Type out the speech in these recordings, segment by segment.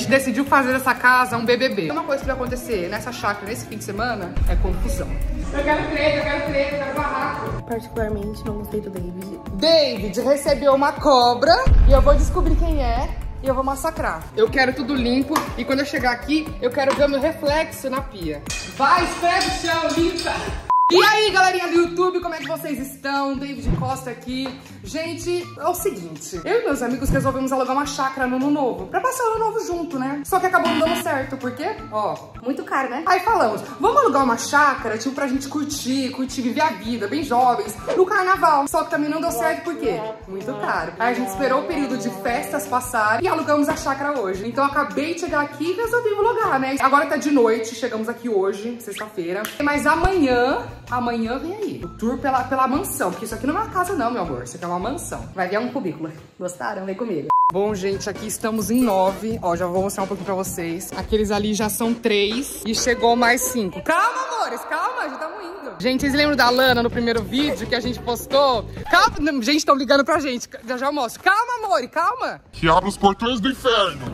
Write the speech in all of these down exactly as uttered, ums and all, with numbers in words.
decidiu fazer dessa casa um B B B. Uma coisa que vai acontecer nessa chácara, nesse fim de semana, é confusão. Eu quero treta, eu quero treta, eu quero barraco. Particularmente, não gostei do David. David recebeu uma cobra e eu vou descobrir quem é e eu vou massacrar. Eu quero tudo limpo e quando eu chegar aqui, eu quero ver o meu reflexo na pia. Vai, esfrega o chão, limpa! E aí, galerinha do YouTube, como é que vocês estão? David Costa aqui. Gente, é o seguinte, eu e meus amigos resolvemos alugar uma chácara no Ano Novo, pra passar o Ano Novo junto, né? Só que acabou não dando certo, por quê? Ó, muito caro, né? Aí falamos, vamos alugar uma chácara, tipo, pra gente curtir, curtir, viver a vida, bem jovens, no carnaval. Só que também não deu certo, por quê? Muito caro. Aí a gente esperou o período de festas passar e alugamos a chácara hoje. Então eu acabei de chegar aqui e resolvi alugar, né? Agora tá de noite, chegamos aqui hoje, sexta-feira. Mas amanhã... Amanhã vem aí, o tour pela, pela mansão, porque isso aqui não é uma casa não, meu amor, isso aqui é uma mansão. Vai vir um cubículo. Gostaram? Vem comigo. Bom, gente, aqui estamos em nove. Ó, já vou mostrar um pouquinho pra vocês. Aqueles ali já são três e chegou mais cinco. Calma, amores, calma, já estamos indo. Gente, vocês lembram da Lana no primeiro vídeo que a gente postou? Calma, gente, estão ligando pra gente, já já eu mostro. Calma, amor, calma. Que abra os portões do inferno.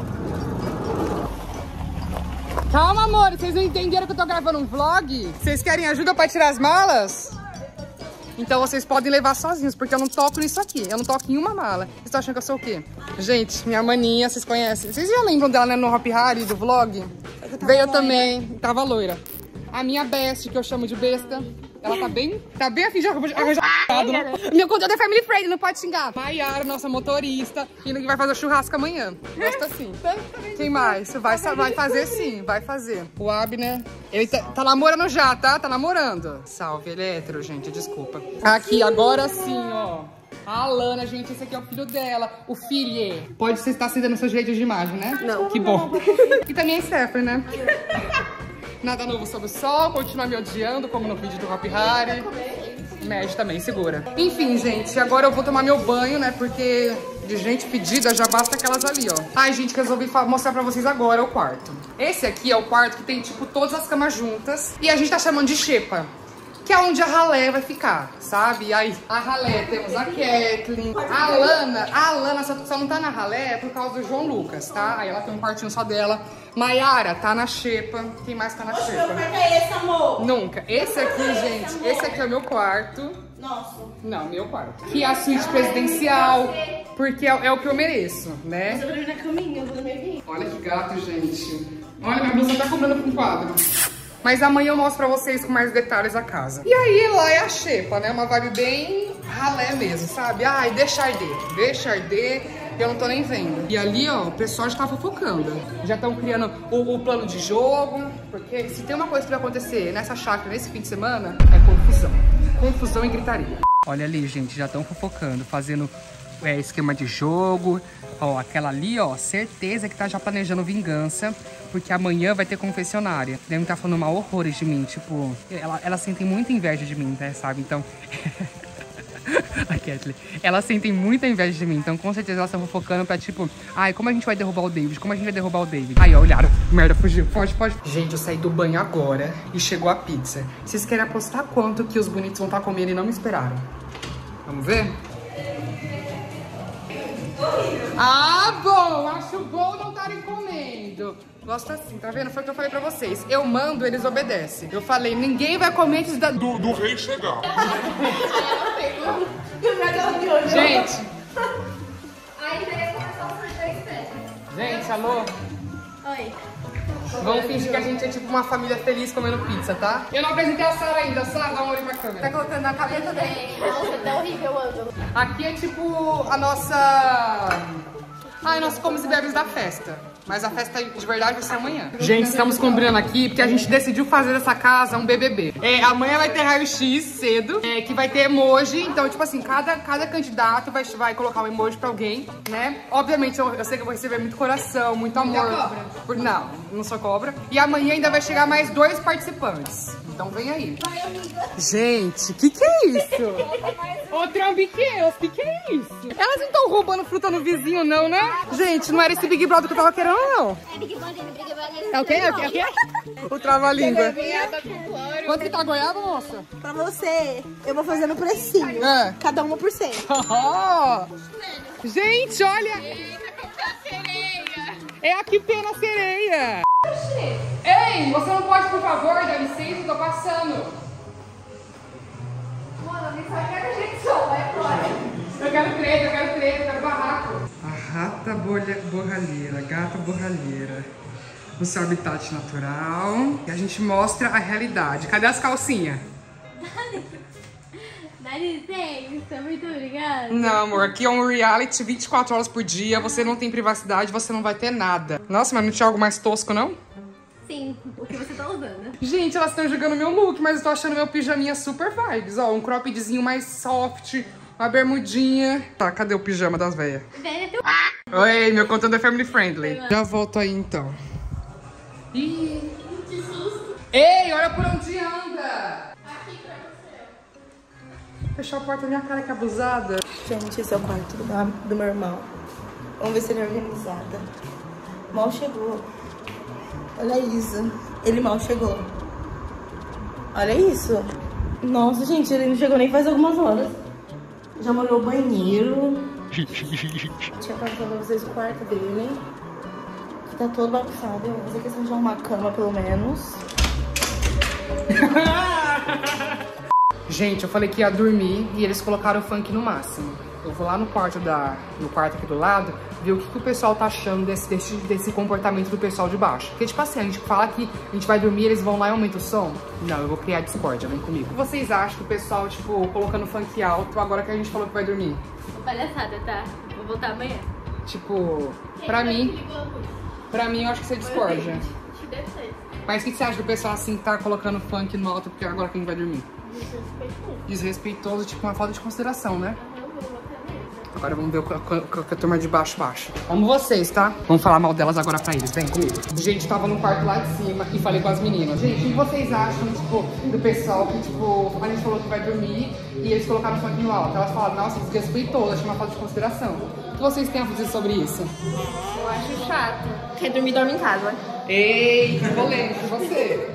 Calma, amor, vocês não entenderam que eu tô gravando um vlog? Vocês querem ajuda pra tirar as malas? Então vocês podem levar sozinhos, porque eu não toco nisso aqui. Eu não toco em uma mala. Vocês estão achando que eu sou o quê? Gente, minha maninha, vocês conhecem? Vocês já lembram dela, né, no Hop Harry, do vlog? Veio também, tava loira. A minha best, que eu chamo de besta. Ela tá bem, tá bem afim de arranjar, né? Meu conteúdo é family friendly, não pode xingar. Maiara, nossa motorista, que vai fazer churrasco amanhã. Gosta sim. Quem mais? Vai, vai fazer sim, vai fazer. O Abner, ele tá, tá namorando já, tá? Tá namorando. Salve, ele é hétero, gente, desculpa. Aqui, agora sim, ó. A Alana, gente, esse aqui é o filho dela, o filho. Pode você estar cedendo seus direitos de imagem, né? Não. Que bom. E também é Stephanie, né? Nada novo sob o sol, continua me odiando, como no vídeo do Hop Harry. Mede também, segura. Enfim, gente, agora eu vou tomar meu banho, né? Porque de gente pedida já basta aquelas ali, ó. Ai, gente, resolvi mostrar pra vocês agora o quarto. Esse aqui é o quarto que tem, tipo, todas as camas juntas. E a gente tá chamando de xepa, que é onde a ralé vai ficar, sabe? Aí, a ralé, temos a Kathleen, a Alana. A Alana só, só não tá na ralé por causa do João Lucas, tá? Aí ela tem um quartinho só dela. Maiara tá na xepa. Quem mais tá na xepa? Como é que é esse, amor? Nunca. Esse aqui, gente, esse aqui é o meu quarto. Nossa. Não, meu quarto. Que é a suíte presidencial, porque é, é o que eu mereço, né? Eu vou dormir na caminha, eu vou dormir aqui. Olha que gato, gente. Olha, minha blusa tá cobrando com quadro. Mas amanhã eu mostro pra vocês com mais detalhes a casa. E aí, lá é a xepa, né? Uma vibe bem ralé mesmo, sabe? Ai, deixa arder, deixa arder. Eu não tô nem vendo. E ali, ó, o pessoal já tá fofocando. Já estão criando o, o plano de jogo. Porque se tem uma coisa que vai acontecer nessa chácara, nesse fim de semana, é confusão. Confusão e gritaria. Olha ali, gente, já estão fofocando, fazendo é, esquema de jogo. Ó, aquela ali, ó, certeza que tá já planejando vingança. Porque amanhã vai ter confessionária. Devem estar falando mal horrores de mim. Tipo, ela, elas sentem muita inveja de mim, né, sabe? Então... A Kathleen, elas sentem muita inveja de mim, então com certeza elas estão fofocando pra tipo, ai, como a gente vai derrubar o David? Como a gente vai derrubar o David? Aí, ó, olharam, merda, fugiu, pode, pode. Gente, eu saí do banho agora e chegou a pizza. Vocês querem apostar quanto que os bonitos vão estar comendo e não me esperaram? Vamos ver? Ah, bom, acho bom não estarem comendo. Gosto assim, tá vendo? Foi o que eu falei pra vocês. Eu mando, eles obedecem. Eu falei, ninguém vai comer antes da... Do, do rei chegar. Gente. Aí daí começar o sorteio, né? Gente, alô? Oi. Vamos fingir que a gente é tipo uma família feliz comendo pizza, tá? Eu não apresentei a Sara ainda. Sara, dá um olho pra câmera. Tá colocando na cabeça dele. Nossa, tá horrível o ângulo. Aqui é tipo a nossa... Ai, nós comemos e bebemos da festa. Mas a festa de verdade vai ser amanhã. Gente, estamos combinando aqui porque a gente decidiu fazer dessa casa um B B B. É, amanhã vai ter raio-x cedo, é, que vai ter emoji. Então, tipo assim, cada, cada candidato vai, vai colocar um emoji pra alguém, né? Obviamente, eu, eu sei que eu vou receber muito coração, muito amor. Cobra. Por, não, não sou cobra. E amanhã ainda vai chegar mais dois participantes. Então vem aí. Vai, amiga. Gente, que que é isso? Ô, trambiqueiros, que que é isso? Elas não estão roubando fruta no vizinho, não, né? Gente, não era esse Big Brother que eu tava querendo, não. É Big Brother, Big Brother. É o quê? É o quê? É o quê? O trava-língua. Quanto que tá goiaba, moça? Pra você, eu vou fazer no precinho. É. Cada uma por cento. Oh. Gente, olha. É a que pena sereia. Ei, você não pode, por favor, dar licença, eu tô passando. Mano, me sai cada jeito só, vai embora. Eu quero treta, eu quero treta, eu quero barraco. A rata bolha, borralheira, gata borralheira. No seu habitat natural. E a gente mostra a realidade. Cadê as calcinhas? Dá licença, muito obrigada. Não, amor, aqui é um reality vinte e quatro horas por dia. Você não tem privacidade, você não vai ter nada. Nossa, mas não tinha algo mais tosco, não? Sim, o que você tá usando. Gente, elas estão jogando meu look, mas eu tô achando meu pijaminha super vibes. Ó, um croppedzinho mais soft, uma bermudinha. Tá, cadê o pijama das velhas? Oi, meu conteúdo é family friendly. Já volto aí, então. Ih. Que susto. Ei, olha por onde anda. Aqui pra você. Fechou a porta na minha cara, que abusada. Gente, esse é o quarto do, do meu irmão. Vamos ver se ele é organizado. Mal chegou. Olha isso. Ele mal chegou. Olha isso. Nossa, gente, ele não chegou nem faz algumas horas. Já molhou o banheiro. Tinha contado pra vocês o quarto dele. Que tá todo bagunçado. Eu vou fazer questão de arrumar a cama, pelo menos. Gente, eu falei que ia dormir e eles colocaram o funk no máximo. Eu vou lá no quarto, da, no quarto aqui do lado, ver o que, que o pessoal tá achando desse, desse, desse comportamento do pessoal de baixo. Porque, tipo assim, a gente fala que a gente vai dormir, eles vão lá e aumentam o som. Não, eu vou criar discórdia, vem comigo. O que vocês acham que o pessoal, tipo, colocando funk alto agora que a gente falou que vai dormir? Palhaçada, tá? Vou voltar amanhã. Tipo, pra mim, pra mim eu acho que isso é discórdia. Mas o que você acha do pessoal, assim, tá colocando funk no alto porque agora que a gente vai dormir? Desrespeitoso. Desrespeitoso, tipo, uma falta de consideração, né? Agora vamos ver o que a turma de baixo acha. Amo vocês, tá? Vamos falar mal delas agora pra eles. Vem comigo. Gente, tava no quarto lá de cima e falei com as meninas. Gente, o que vocês acham, tipo, do pessoal que, tipo, a gente falou que vai dormir e eles colocaram o funk no alto? Elas falaram, nossa, desrespeitou, achei uma falta de consideração. O que vocês têm a dizer sobre isso? Eu acho chato. Quer dormir, dorme em casa. Ei, que polêmico, você.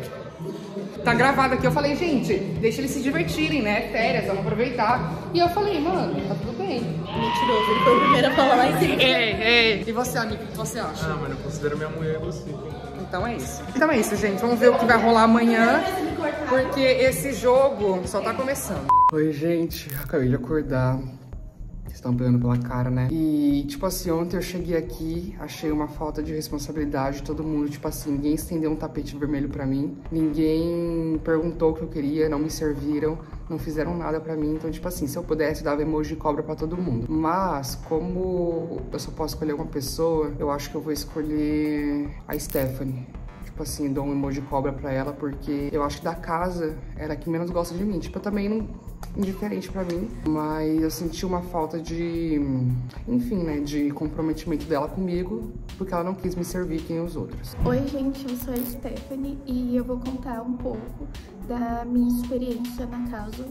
Tá gravado aqui, eu falei, gente, deixa eles se divertirem, né? Férias, vamos aproveitar. E eu falei, mano, tá tudo bem. Mentiroso, ele foi o primeiro a falar lá em cima. Ei, ei. E você, amigo, o que você acha? Ah, mano, eu considero minha mulher você. Então é isso. Então é isso, gente. Vamos ver o que vai rolar amanhã. Porque esse jogo só tá começando. Oi, gente. Acabei de acordar. Vocês estão pegando pela cara, né? E, tipo assim, ontem eu cheguei aqui, achei uma falta de responsabilidade de todo mundo. Tipo assim, ninguém estendeu um tapete vermelho pra mim. Ninguém perguntou o que eu queria, não me serviram, não fizeram nada pra mim. Então, tipo assim, se eu pudesse, dava emoji de cobra pra todo mundo. Mas, como eu só posso escolher uma pessoa, eu acho que eu vou escolher a Stephanie. Tipo assim, dou um emoji de cobra pra ela, porque eu acho que da casa era a que menos gosta de mim. Tipo, eu também não... indiferente pra mim, mas eu senti uma falta de, enfim, né, de comprometimento dela comigo, porque ela não quis me servir que nem os outros. Oi, gente, eu sou a Stephanie e eu vou contar um pouco da minha experiência na casa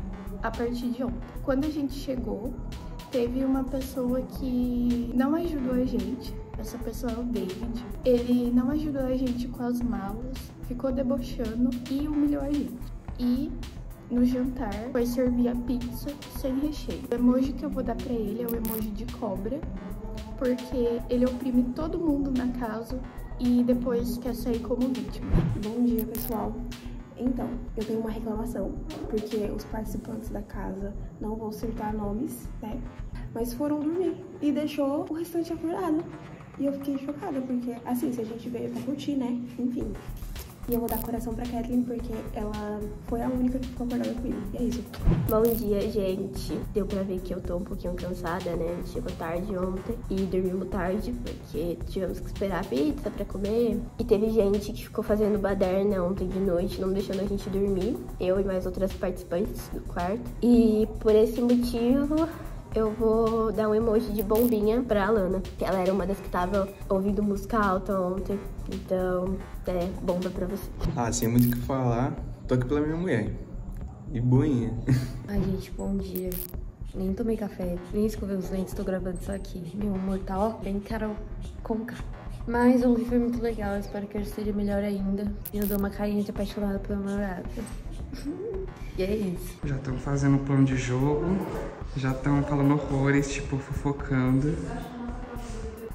a partir de ontem. Quando a gente chegou, teve uma pessoa que não ajudou a gente. Essa pessoa é o David. Ele não ajudou a gente com as malas, ficou debochando e humilhou a gente. E no jantar foi servir a pizza sem recheio. O emoji que eu vou dar pra ele é o emoji de cobra, porque ele oprime todo mundo na casa e depois quer sair como vítima. Bom dia, pessoal. Então, eu tenho uma reclamação, porque os participantes da casa, não vou citar nomes, né? Mas foram dormir e deixou o restante acordado. E eu fiquei chocada, porque, assim, se a gente veio pra curtir, né? Enfim. E eu vou dar coração pra Kathleen, porque ela foi a única que ficou acordada comigo. E é isso. Bom dia, gente. Deu pra ver que eu tô um pouquinho cansada, né? Chegou tarde ontem e dormimos tarde, porque tivemos que esperar a pizza pra comer. E teve gente que ficou fazendo baderna ontem de noite, não deixando a gente dormir. Eu e mais outras participantes do quarto. E por esse motivo... eu vou dar um emoji de bombinha pra Alana, que ela era uma das que tava ouvindo música alta ontem. Então, é bomba pra você. Ah, sem muito o que falar, tô aqui pela minha mulher. E boinha. Ai, gente, bom dia. Nem tomei café, nem escovei os dentes, tô gravando isso aqui. Meu amor tá, ó, bem Carol Conká. Mas ontem foi muito legal, eu espero que hoje esteja melhor ainda. E eu dou uma carinha de apaixonada pelo meu namorado. E é isso. Já estão fazendo o plano de jogo, já estão falando horrores, tipo, fofocando.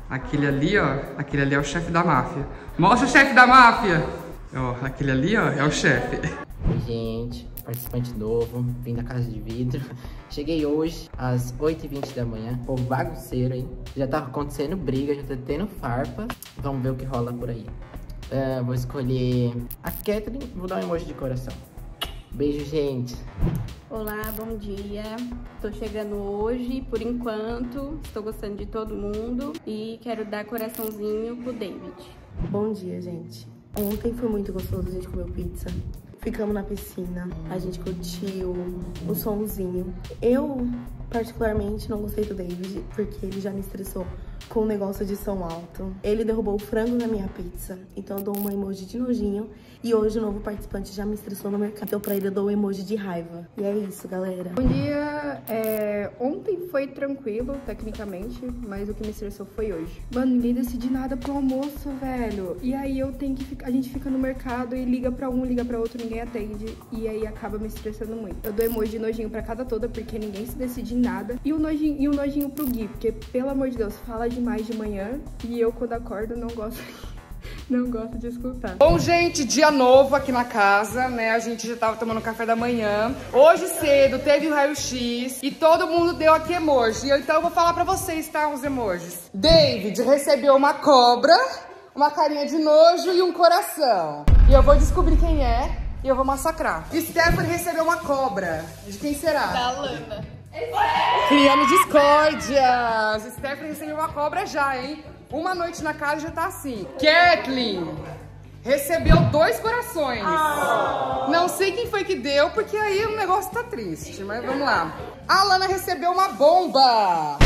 Aquele ali, ó, aquele ali é o chefe da máfia. Mostra o chefe da máfia! Ó, aquele ali, ó, é o chefe. Oi, gente, participante novo, vim da Casa de Vidro. Cheguei hoje às oito e vinte da manhã, povo bagunceiro, hein? Já tá acontecendo briga, já tá tendo farpa. Vamos ver o que rola por aí. Uh, vou escolher a Catherine, vou dar um emoji de coração. Beijo, gente. Olá, bom dia. Tô chegando hoje, por enquanto. Estou gostando de todo mundo e quero dar coraçãozinho pro David. Bom dia, gente. Ontem foi muito gostoso, a gente comeu pizza. Ficamos na piscina, a gente curtiu o somzinho. Eu, particularmente, não gostei do David, porque ele já me estressou com o negócio de som alto. Ele derrubou o frango na minha pizza, então eu dou uma emoji de nojinho. E hoje o novo participante já me estressou no mercado, então pra ele eu dou um emoji de raiva. E é isso, galera. Bom dia. É, ontem foi tranquilo, tecnicamente, mas o que me estressou foi hoje. Mano, ninguém decide nada pro almoço, velho. E aí eu tenho que ficar, a gente fica no mercado e liga pra um, liga pra outro, ninguém atende. E aí acaba me estressando muito. Eu dou emoji de nojinho pra casa toda, porque ninguém se decide em nada. E o nojinho, e o nojinho pro Gui, porque, pelo amor de Deus, fala demais de manhã. E eu, quando acordo, não gosto... Não gosto de escutar. Bom, gente, dia novo aqui na casa, né? A gente já tava tomando café da manhã. Hoje cedo teve o raio-x e todo mundo deu aqui emoji. Então eu vou falar pra vocês, tá? Os emojis. David recebeu uma cobra, uma carinha de nojo e um coração. E eu vou descobrir quem é e eu vou massacrar. Stephanie recebeu uma cobra. De quem será? Da Lana. Criando discórdias. Stephanie recebeu uma cobra já, hein? Uma noite na casa já tá assim. Kathleen recebeu dois corações. Oh. Não sei quem foi que deu, porque aí o negócio tá triste, mas vamos lá. A Lana recebeu uma bomba.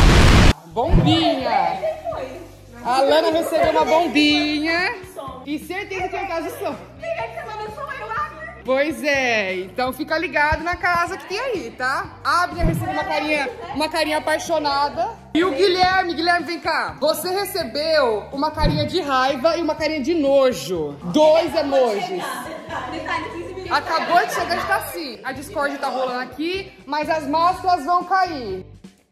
Bombinha. A Lana recebeu uma bombinha. E certeza que é em casa de som. Pois é, então fica ligado na casa que tem aí, tá? A Abner recebeu uma carinha, uma carinha apaixonada. E o Guilherme, Guilherme, vem cá. Você recebeu uma carinha de raiva e uma carinha de nojo. Dois emojis. Acabou de chegar, está assim. A Discord tá rolando aqui, mas as máscaras vão cair.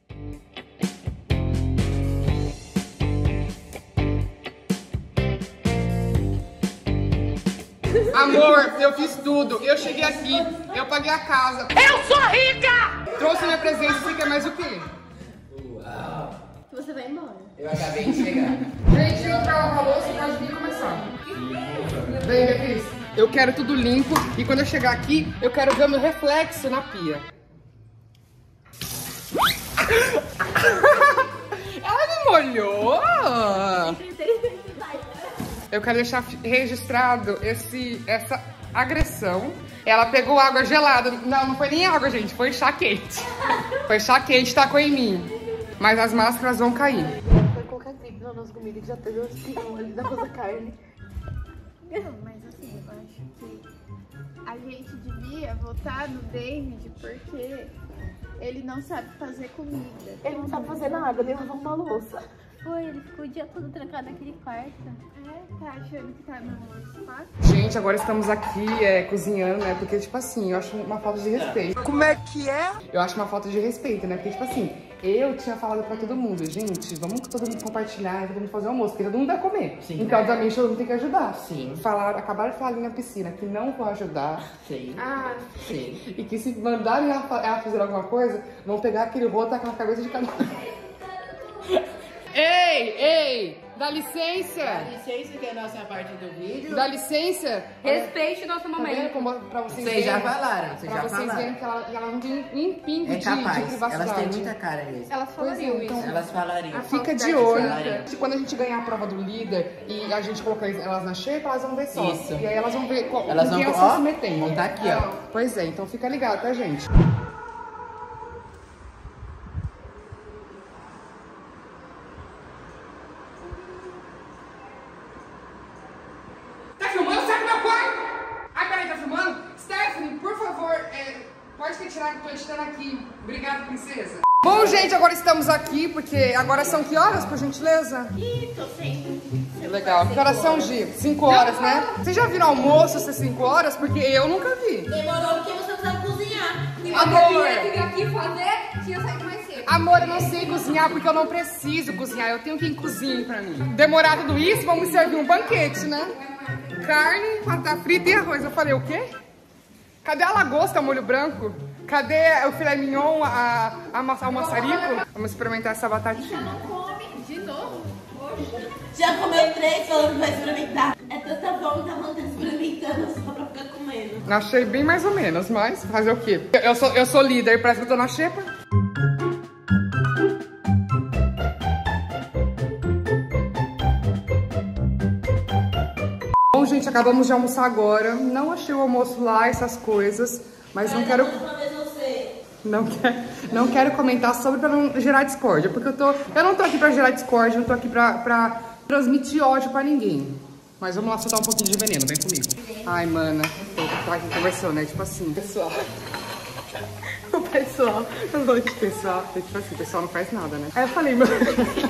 Amor, eu fiz tudo. Eu cheguei aqui, eu paguei a casa. Eu sou rica! Trouxe minha presença, você quer mais o quê? Uau! Você vai embora. Eu acabei de chegar. Gente, eu trago a louça, pode vir começar. Vem, minha Cris. Eu quero tudo limpo e quando eu chegar aqui, eu quero ver o meu reflexo na pia. Ela me molhou! Eu quero deixar registrado esse, essa agressão. Ela pegou água gelada. Não, não foi nem água, gente. Foi chá quente. Foi chá quente, tacou em mim. Mas as máscaras vão cair. Vai colocar trigo na nossa comida que já teve um espinho ali da nossa carne. Não, mas assim, eu acho que a gente devia votar no David porque ele não sabe fazer comida. Ele não sabe fazer nada, nem lavar uma louça. Foi, ele ficou o dia todo trancado naquele quarto. É, tá achando que tá no espaço? Gente, agora estamos aqui é, cozinhando, né? Porque, tipo assim, eu acho uma falta de respeito. Como é que é? Eu acho uma falta de respeito, né? Porque, tipo assim, eu tinha falado pra todo mundo, gente, vamos todo mundo compartilhar, todo mundo fazer almoço, porque todo mundo vai comer. Sim. Então, obviamente, todo mundo tem que ajudar. Sim. Falaram, acabaram de falar ali na piscina que não vou ajudar. Sim. Ah, sim. E que se mandarem ela, ela fazer alguma coisa, vão pegar aquele rolo e tacar na cabeça de cada um. Ei, ei, dá licença. Dá licença que é a nossa parte do vídeo. Dá licença. Respeite o nosso momento. Tá vendo? Pra vocês, vocês já verem, falaram, vocês pra já vocês falaram. verem que ela, ela não tem um pingo É de, capaz, de privacidade. elas têm muita cara nisso. Elas falariam Pois é, então, isso. Elas falariam. Fica de olho. Quando a gente ganhar a prova do líder e a gente colocar elas na shape, elas vão ver só. Isso. E aí elas vão ver qual, elas com vão, quem elas ó, estão se metendo. Vão tá aqui, ó. Pois é, então fica ligado, tá, gente? Tá filmando? Sai do meu quarto! Ai, peraí, tá filmando? Stephanie, por favor, é, pode retirar que eu tô editando aqui. Obrigada, princesa. Bom, gente, agora estamos aqui, porque agora são que horas, por gentileza? Ih, tô sem. Legal. Que horas são, Gi? cinco horas, né? Vocês já viram almoço ser cinco horas? Porque eu nunca vi. Demorou porque você não sabe cozinhar. cozinhar. Amor. Eu vim aqui fazer, tinha saído mais cedo. Amor, eu não sei cozinhar porque eu não preciso cozinhar. Eu tenho quem cozinhe pra mim. Demorar tudo isso, vamos servir um banquete, né? Carne, batata frita e arroz. Eu falei, o quê? Cadê a lagosta, molho branco? Cadê o filé mignon, a, a, a, o maçarico? Vamos experimentar essa batatinha. Não come de novo hoje. Já comeu três, falando que vai experimentar. É tanta bom que a mão tá experimentando só pra ficar comendo. Achei bem mais ou menos, mas fazer o quê? Eu sou, eu sou líder, parece que eu tô na xepa. Bom, gente, acabamos de almoçar agora. Não achei o almoço lá, essas coisas, mas não quero... Não quero, não quero comentar sobre pra não gerar discórdia, porque eu tô... Eu não tô aqui pra gerar discórdia, não tô aqui pra, pra transmitir ódio pra ninguém. Mas vamos lá soltar um pouquinho de veneno, vem comigo. Ai, mana, eu tô aqui conversando, né? Tipo assim, pessoal... O pessoal... Eu vou de pessoal... Tipo assim, o pessoal não faz nada, né? Aí eu falei, mano...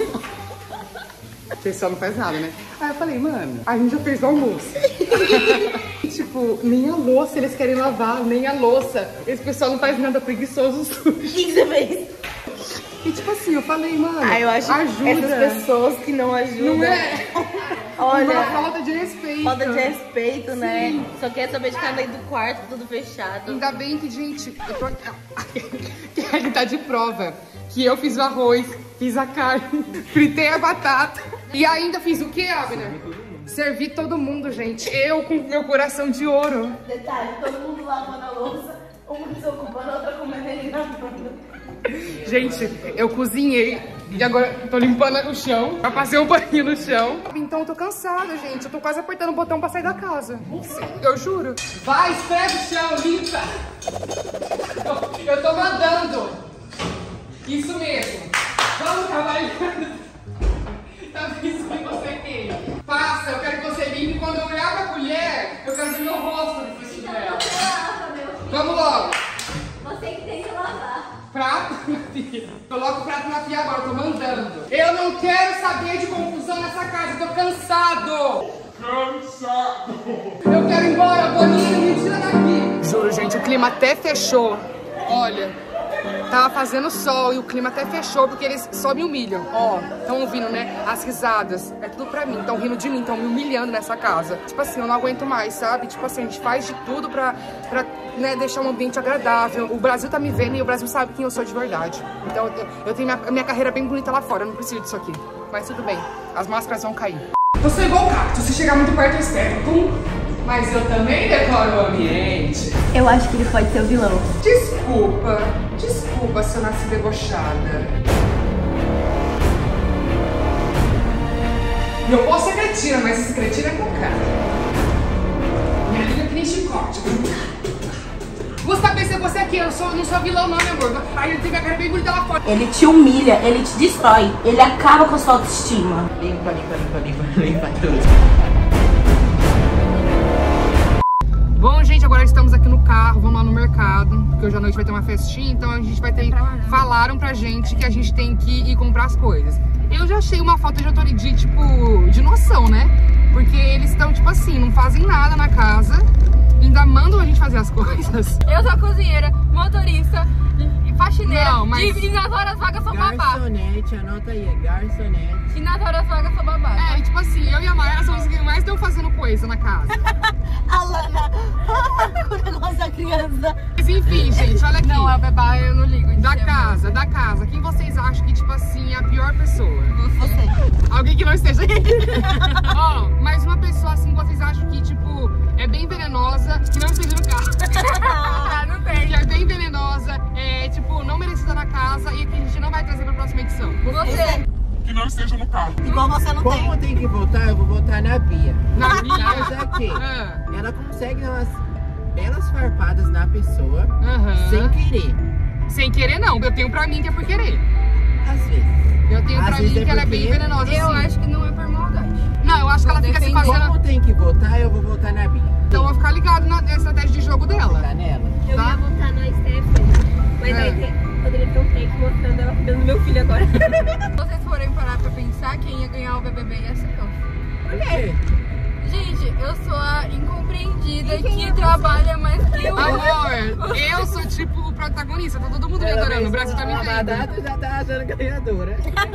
O pessoal não faz nada, né? Aí eu falei, mano, a gente já fez o almoço. Tipo, nem a louça eles querem lavar, nem a louça. Esse pessoal não faz nada preguiçoso sujo. O que você fez? E tipo assim, eu falei, mano, ah, eu acho ajuda. Essas pessoas que não ajudam. Não é? Olha, uma falta de respeito. Falta de respeito, Sim. né? Só quer saber de ficar dentro do quarto, tudo fechado. Ainda bem que, gente, eu tô aqui. Que tá de prova. Que eu fiz o arroz, fiz a carne, fritei a batata. E ainda fiz o quê, Abner? Servi todo mundo, gente. Eu com meu coração de ouro. Detalhe, todo mundo lavando a louça, uma desocupando, a outra comendo ali na banda. Gente, eu cozinhei e agora tô limpando o chão. Já passei um paninho no chão. Então eu tô cansada, gente. Eu tô quase apertando o botão pra sair da casa. Sim, eu juro. Vai, esfrega o chão, limpa. Eu, eu tô mandando. Isso mesmo. Vamos trabalhando. Tá isso que você tem. Passa, eu quero que você limpe. Quando eu olhar pra colher, eu quero ver meu rosto no frente dela. Vamos logo. Você que tem que lavar. Prato na pia. Coloca o prato na pia agora, eu tô mandando. Eu não quero saber de confusão nessa casa, eu tô cansado. Cansado. Eu quero ir embora, Boninho, me tira daqui. Juro, gente, o clima até fechou. Olha, tava fazendo sol e o clima até fechou porque eles só me humilham. Ó, estão ouvindo, né? As risadas. É tudo pra mim. Estão rindo de mim, estão me humilhando nessa casa. Tipo assim, eu não aguento mais, sabe? Tipo assim, a gente faz de tudo pra, pra né, deixar um ambiente agradável. O Brasil tá me vendo e o Brasil sabe quem eu sou de verdade. Então eu, eu tenho minha, minha carreira bem bonita lá fora. Eu não preciso disso aqui. Mas tudo bem. As máscaras vão cair. Eu sou igual o cacto. Se chegar muito perto, eu espero. Pum. Mas eu também decoro o ambiente. Eu acho que ele pode ser o vilão. Desculpa, desculpa se eu nasci debochada. E eu posso ser cretina, mas esse cretina é com cara. Minha língua é que nem chicote. Gustavo, pensa você aqui, eu não sou, não sou vilão não, meu amor. Aí ele tem a cara bem bonita lá fora. Ele te humilha, ele te destrói, ele acaba com a sua autoestima. Limpa, limpa, limpa, limpa, limpa tudo. Bom, gente, agora estamos aqui no carro, vamos lá no mercado, porque hoje à noite vai ter uma festinha, então a gente vai ter... Falaram pra gente que a gente tem que ir comprar as coisas. Eu já achei uma falta de autoridade, tipo, de noção, né? Porque eles estão, tipo assim, não fazem nada na casa, ainda mandam a gente fazer as coisas. Eu sou cozinheira, motorista e faxineira. Não, mas... E nas horas vagas sou babá. Garçonete, anota aí, é garçonete. E nas horas vagas sou babá. É, tipo assim, eu e a Maia somos os que mais estão fazendo coisa na casa. A Lana, com o negócio da criança. Mas enfim, gente, olha aqui. Não, é babá, eu não ligo. Da casa, da casa. Quem vocês acham que, tipo assim, é a pior pessoa? Você. Alguém que não esteja aqui. Ó, oh, mas uma pessoa assim, vocês acham que, tipo, é bem venenosa, que não esteja no carro. Não tem. Que é bem venenosa, é, tipo, não merecida na casa e que a gente não vai trazer pra próxima edição. Você. Que não esteja no carro. Igual você não tem. Como tem que voltar, eu vou voltar na Bia. Na Bia? Mas aqui, Ah. ela consegue dar umas belas farpadas na pessoa, Aham. sem querer. Sem querer não, eu tenho pra mim que é por querer. Às vezes. Eu tenho Às pra vezes mim é que ela é porque bem venenosa, Eu assim. acho que não é por maldade. Não, eu acho que ela fica se fazendo... Como tem que voltar, eu vou voltar na Bia. Então eu vou ficar ligado na estratégia de jogo dela. Tá nela? Eu Tá? ia votar na Stephanie, mas É. aí tem, poderia ter um take mostrando ela cuidando do meu filho agora. Se vocês forem parar pra pensar, quem ia ganhar o B B B ia ser eu. Por quê? Gente, eu sou a incompreensível incompreendida que trabalha mais que o... Amor, eu sou tipo o protagonista, tá todo mundo me adorando, o Brasil tá me vendo. A batata já tá achando ganhadora.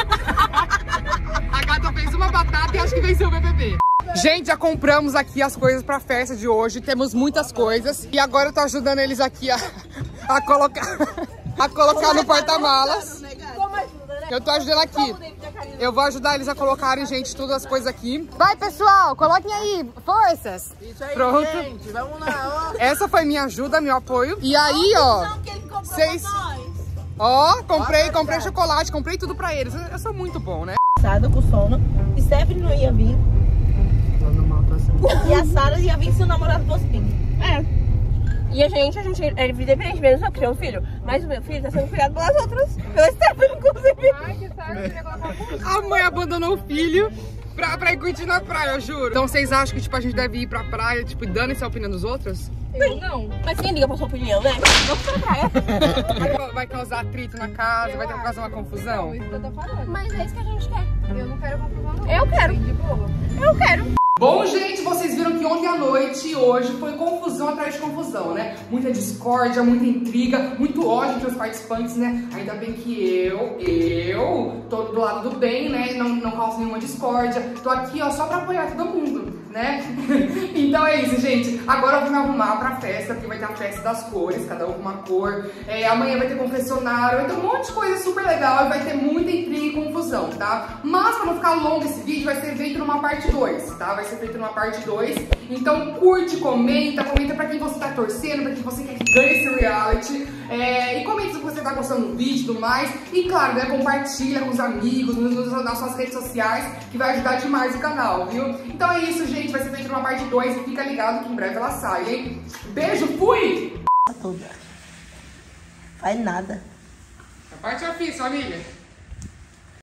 A gata fez uma batata e acho que venceu o B B B. Gente, já compramos aqui as coisas pra festa de hoje, temos muitas coisas. E agora eu tô ajudando eles aqui a, a colocar, a colocar no porta-malas. Eu tô ajudando aqui. Eu vou ajudar eles a colocarem, gente, todas as coisas aqui. Vai, pessoal, coloquem aí, forças. Isso aí, pronto. Gente, vamos lá, ó. Essa foi minha ajuda, meu apoio. E aí, ó, vocês... Ó, comprei, comprei chocolate, comprei tudo pra eles. Eu sou muito bom, né? Com sono. Stephanie não ia vir. E a Sarah ia vir se o namorado fosse Pink. É. E a gente, a gente é independente mesmo, só que tem um filho. Mas o meu filho tá sendo criado pelas outras. Pela Stephanie, inclusive. Ai, que certo. A mãe abandonou o filho pra, pra ir curtir na praia, eu juro. Então vocês acham que tipo, a gente deve ir pra praia, tipo, dando essa opinião dos outros? Eu não. Mas quem liga pra sua opinião, né? Vamos pra praia. Vai, vai causar atrito na casa, eu vai ter que causar uma confusão? Não, isso que eu tô falando. Mas é isso que a gente quer. Eu não quero confusão, não. Eu quero. De boa. Eu quero. Bom, gente, vocês viram que ontem à noite e hoje foi confusão atrás de confusão, né? Muita discórdia, muita intriga, muito ódio entre os participantes, né? Ainda bem que eu, eu, tô do lado do bem, né? Não, não causo nenhuma discórdia. Tô aqui, ó, só pra apoiar todo mundo, né? Então é isso, gente. Agora eu vou me arrumar pra festa, porque vai ter a festa das cores, cada um com uma cor. É, amanhã vai ter confessionário, vai ter um monte de coisa super legal e vai ter muita intriga e confusão, tá? Mas pra não ficar longo esse vídeo, vai ser feito numa parte dois, tá? Vai ser feito numa parte dois. Então curte, comenta, comenta pra quem você tá torcendo, pra quem você quer que ganhe esse reality. É, e comenta se você tá gostando do vídeo e tudo mais. E claro, né, compartilha com os amigos, nos, nas suas redes sociais, que vai ajudar demais o canal, viu? Então é isso, gente. Vai ser feito numa parte dois e fica ligado que em breve ela sai, hein? Beijo, fui! Toda. Faz nada. A parte é difícil, amiga.